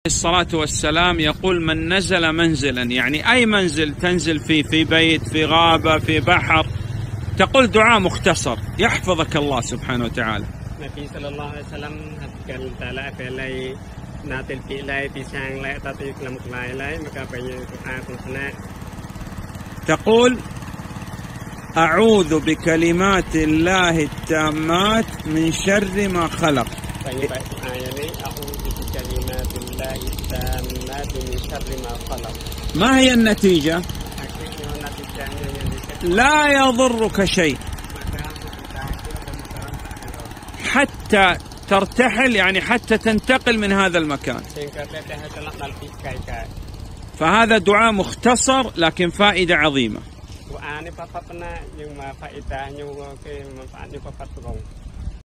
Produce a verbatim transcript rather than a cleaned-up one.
الصلاة والسلام يقول: من نزل منزلا، يعني أي منزل تنزل فيه، في بيت، في غابة، في بحر، تقول دعاء مختصر يحفظك الله سبحانه وتعالى. النبي صلى الله عليه وسلم قال تعالى في ناتل في لا تسان لا تطيق لم لا لا مكابين دعاء. تقول: أعوذ بكلمات الله التامات من شر ما خلق. ما هي النتيجة؟ لا يضرك شيء حتى ترتحل، يعني حتى تنتقل من هذا المكان. فهذا دعاء مختصر لكن فائدة عظيمة.